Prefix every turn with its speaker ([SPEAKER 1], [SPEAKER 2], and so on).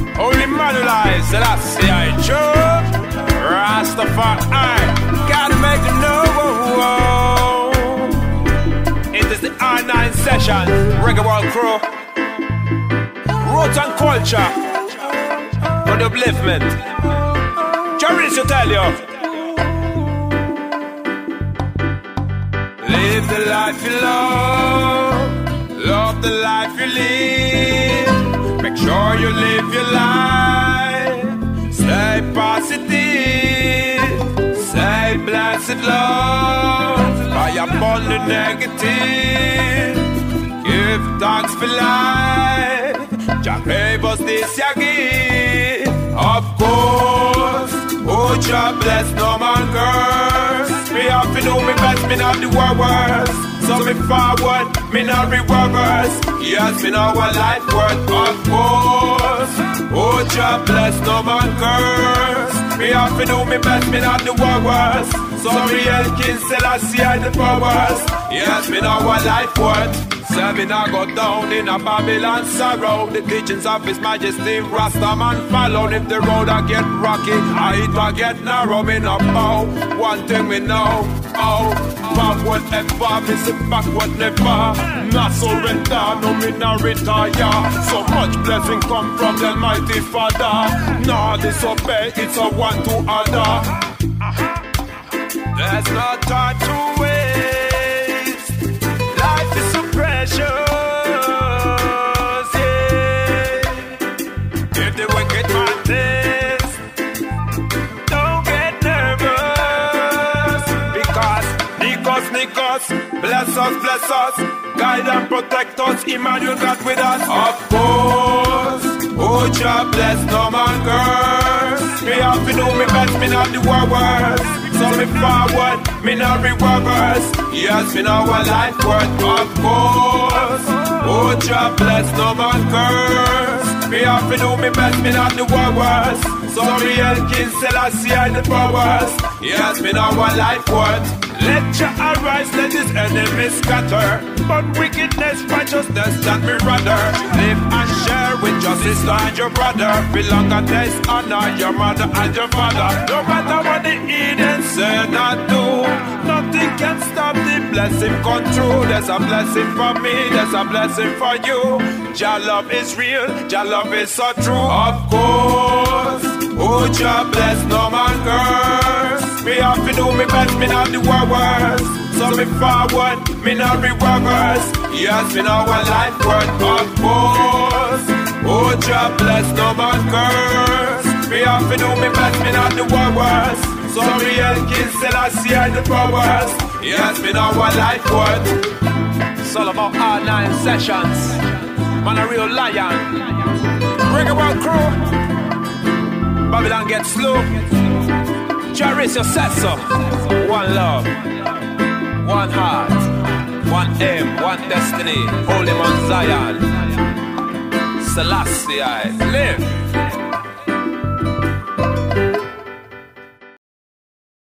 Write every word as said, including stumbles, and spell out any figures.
[SPEAKER 1] Holy Manuel, Selassie, I Joe, Rastafari, gotta make them know. It is the R nine session, Reggae World Crew, Roots and Culture, for the upliftment. Jerry's to tell you. Live the life you love, love the life you live. Make sure you live your life, stay positive, say blessed love, by upon the negative. Give thanks for life, Jah gave us this ya gift. Of course, oh Jah bless no man curse. Me have to do me best, me not the worst. So me forward, me not reverse. Yes, me know what life worth, of course. Oh Jah bless no man curse. Me have to do me best, me not the worst. So me El King Selassie I the powers. Yes, me know what life worth. Serving I go down in a Babylon sorrow. The teachings of His Majesty Rasta man follow. If the road I get rocky, I it I get narrow. Me no bow, one thing we know. Oh, backward ever, miss it backward never. Not surrender, no me not retire. So much blessing come from the Almighty Father. Nah, disobey, it's a one to other. There's no time to waste. Life is so precious, yeah. If the wicked man taste, don't get nervous. Because Nikos, Nikos, bless us, bless us. Guide and protect us, Emmanuel God with us. Of course, oh Jah bless no man curse. Me have to do me best, me not the worst. So me forward, me not reverse. Yes, me know what life worth, of course. Oh Jah bless no man curse. Me have to do me best, me not the worst. So me El King Selassie I the powers. Yes, me know what life worth. Let Jah arise, let His enemies scatter. But wickedness, righteousness, that me rather. Live and share with justice and your brother. Belong and taste, honor your mother and your father. No matter what the Eden say not do, nothing can stop the blessing come true. There's a blessing for me, there's a blessing for you. Jah love is real, Jah love is so true. Of course, oh Jah bless no man curse. Me have to do me best, me not the worst. So me forward, me not reverse. Yes, me know what life worth, of course. Oh Jah bless no man curse. Me have to do me best, me not the worst. So me El King Selassie I the powers. Yes, me know what life worth. It's all about R nine sessions. Man a real lion. Reggae World Crew. Babylon gets slow. Cherish your set so. One love, one heart, one aim, one destiny. Holy Mount Zion, Selassie I live.